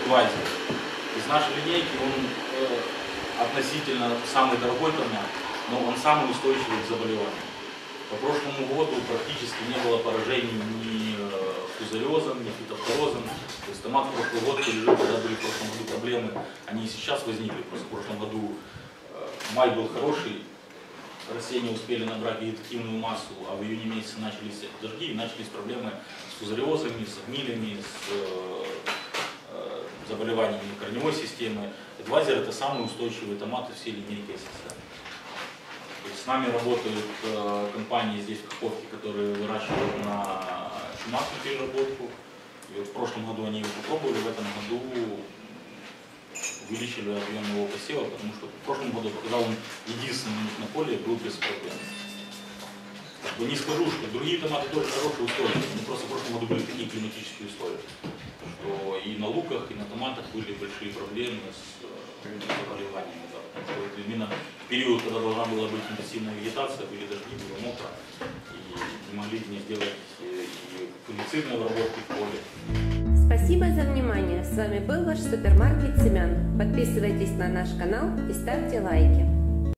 Advisor. Из нашей линейки он относительно самый дорогой томат, но он самый устойчивый к заболеваниям. По прошлому году практически не было поражений ни фузариозом, ни фитофторозом. То есть томат в прошлый год пережил, когда были в прошлом году проблемы, они и сейчас возникли. Просто в прошлом году май был хороший, растения успели набрать вегетативную массу, а в июне месяце начались дожди и начались проблемы с фузариозами, с гнилями, с заболеваниями корневой системы. Advisor — это самые устойчивые томаты всей линейки СССР. С нами работают компании здесь в Каховке, которые выращивают на чуматную переработку. И вот в прошлом году они его попробовали, в этом году увеличили объем его посева, потому что в прошлом году показал он единственный у них на поле был без проблем. Не скажу, что другие томаты тоже хорошие, устойчивые, но просто в прошлом году были такие климатические условия, что и на луках, и на томатах были большие проблемы с заболеваниями. Да, потому что это именно в период, когда должна была быть интенсивная вегетация, были дожди, было мокро, и не могли не сделать и фунгицидной обработки в поле. Спасибо за внимание. С вами был ваш супермаркет семян. Подписывайтесь на наш канал и ставьте лайки.